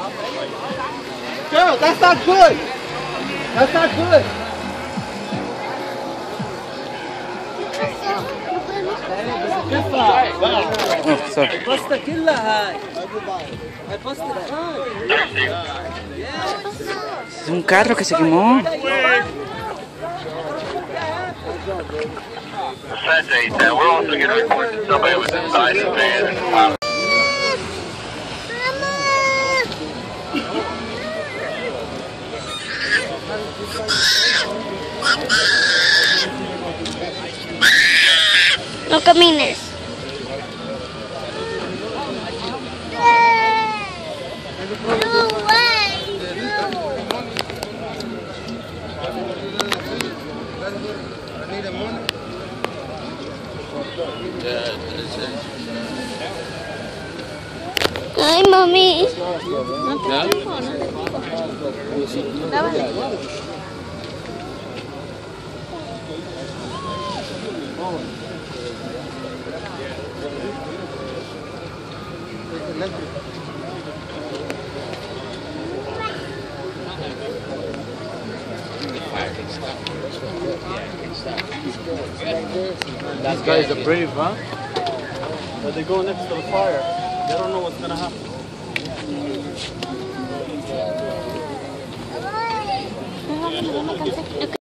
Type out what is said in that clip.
Girl, that's not good. That's not good. Oh, sorry. الباستا كلها هاي. الباستا Es un carro que se quemó. We're also going to report that somebody was inside the van. No camines. No way. Ay, mami. These guys are brave, huh? But they go next to the fire. They don't know what's gonna happen.